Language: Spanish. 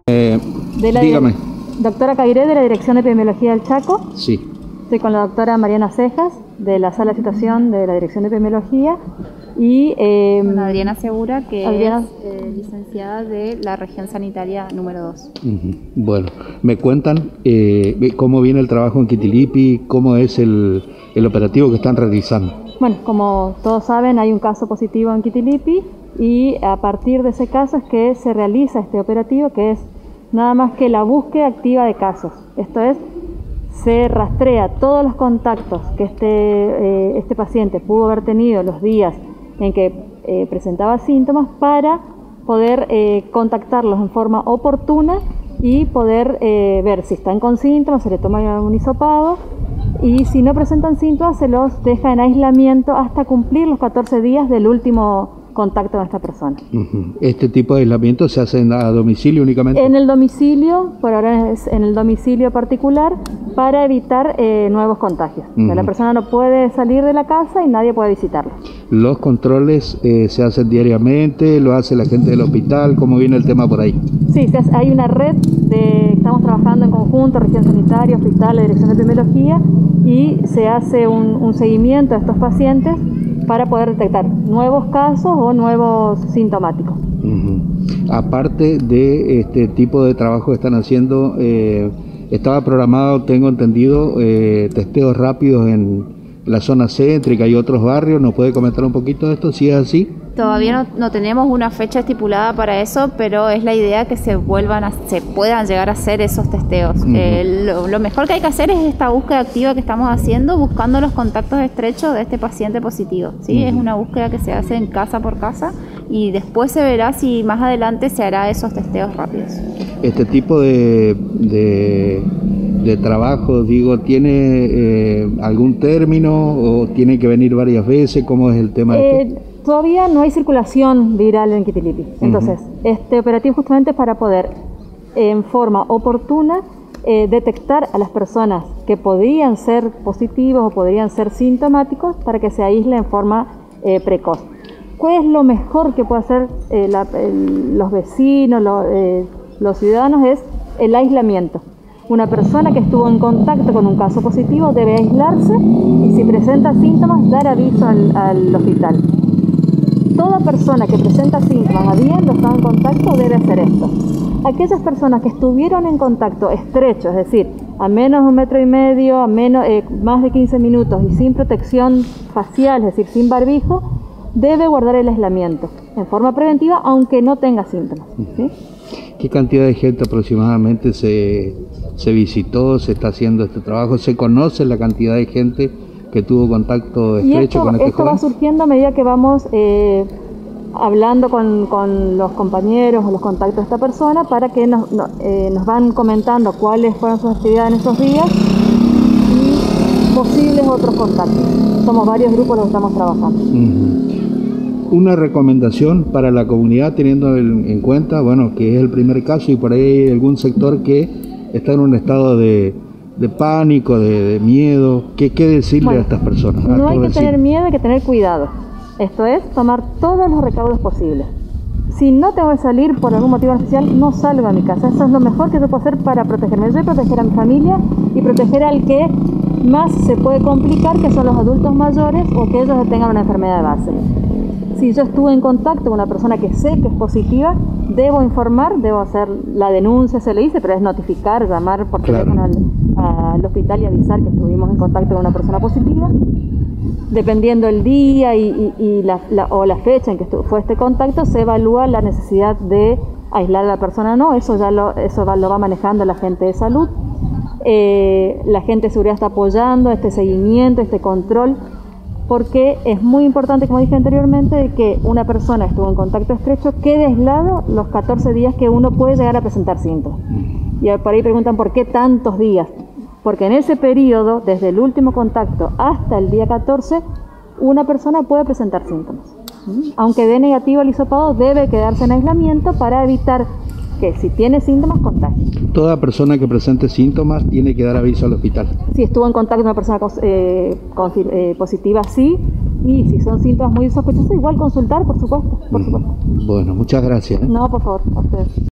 Dígame. Doctora Cairé, de la Dirección de Epidemiología del Chaco. Sí. Estoy con la doctora Mariana Cejas, de la Sala de Situación de la Dirección de Epidemiología. Y con Adriana Segura, que es licenciada de la Región Sanitaria número 2. Bueno, me cuentan cómo viene el trabajo en Quitilipi, cómo es el operativo que están realizando. Bueno, como todos saben, hay un caso positivo en Quitilipi y a partir de ese caso es que se realiza este operativo, que es nada más que la búsqueda activa de casos. Esto es, se rastrea todos los contactos que este paciente pudo haber tenido los días en que presentaba síntomas para poder contactarlos en forma oportuna y poder ver si están con síntomas, se le toma un hisopado y si no presentan síntomas se los deja en aislamiento hasta cumplir los 14 días del último contacto con esta persona. ¿Este tipo de aislamiento se hace a domicilio únicamente? En el domicilio, por ahora es en el domicilio particular, para evitar nuevos contagios. O sea, la persona no puede salir de la casa y nadie puede visitarla. ¿Los controles se hacen diariamente? ¿Lo hace la gente del hospital? ¿Cómo viene el tema por ahí? Sí, hay una red, estamos trabajando en conjunto, Región Sanitaria, Hospital, la Dirección de Epidemiología, y se hace un seguimiento a estos pacientes para poder detectar nuevos casos o nuevos sintomáticos. Aparte de este tipo de trabajo que están haciendo, estaba programado, tengo entendido, testeos rápidos en la zona céntrica y otros barrios. ¿Nos puede comentar un poquito de esto, si es así? Todavía no tenemos una fecha estipulada para eso, pero es la idea que se puedan llegar a hacer esos testeos. Lo mejor que hay que hacer es esta búsqueda activa que estamos haciendo, buscando los contactos estrechos de este paciente positivo, ¿sí? Es una búsqueda que se hace en casa por casa y después se verá si más adelante se hará esos testeos rápidos. Este tipo de trabajo, digo, ¿tiene algún término o tiene que venir varias veces? ¿Cómo es el tema de esto? Todavía no hay circulación viral en Quitilipi. Entonces, este operativo justamente es para poder, en forma oportuna, detectar a las personas que podrían ser positivos o podrían ser sintomáticos para que se aíslen en forma precoz. ¿Cuál es lo mejor que puede hacer los vecinos, los ciudadanos? Es el aislamiento. Una persona que estuvo en contacto con un caso positivo debe aislarse y si presenta síntomas dar aviso al hospital. Toda persona que presenta síntomas habiendo estado en contacto debe hacer esto. Aquellas personas que estuvieron en contacto estrecho, es decir, a menos de 1,5 metros, más de 15 minutos y sin protección facial, es decir, sin barbijo, debe guardar el aislamiento en forma preventiva aunque no tenga síntomas, ¿sí? ¿Qué cantidad de gente aproximadamente se visitó, se está haciendo este trabajo? ¿Se conoce la cantidad de gente que tuvo contacto estrecho con este joven? Esto va surgiendo a medida que vamos hablando con los compañeros o los contactos de esta persona para que nos van comentando cuáles fueron sus actividades en estos días y posibles otros contactos. Somos varios grupos los que estamos trabajando. Una recomendación para la comunidad, teniendo en cuenta, bueno, que es el primer caso y por ahí hay algún sector que está en un estado de pánico, de miedo. ¿Qué decirle a estas personas? No hay que tener miedo, hay que tener cuidado. Esto es, tomar todos los recaudos posibles. Si no tengo que salir por algún motivo especial, no salgo a mi casa. Eso es lo mejor que yo puedo hacer para protegerme. Yo proteger a mi familia y proteger al que más se puede complicar, que son los adultos mayores o que ellos tengan una enfermedad de base. Si yo estuve en contacto con una persona que sé que es positiva, debo informar, debo hacer la denuncia, se le dice, pero es notificar, llamar por teléfono al hospital y avisar que estuvimos en contacto con una persona positiva. Dependiendo el día o la fecha en que fue este contacto, se evalúa la necesidad de aislar a la persona o no. Eso lo va manejando la gente de salud. La gente de seguridad está apoyando este seguimiento, este control, porque es muy importante, como dije anteriormente, de que una persona que estuvo en contacto estrecho quede aislado los 14 días que uno puede llegar a presentar síntomas. Y por ahí preguntan por qué tantos días. Porque en ese periodo, desde el último contacto hasta el día 14, una persona puede presentar síntomas. Aunque dé negativo al hisopado, debe quedarse en aislamiento para evitar que si tiene síntomas, contagie. Toda persona que presente síntomas tiene que dar aviso al hospital. Si estuvo en contacto con una persona positiva, sí. Y si son síntomas muy sospechosos, igual consultar, por supuesto. Bueno, muchas gracias. No, por favor, a ustedes.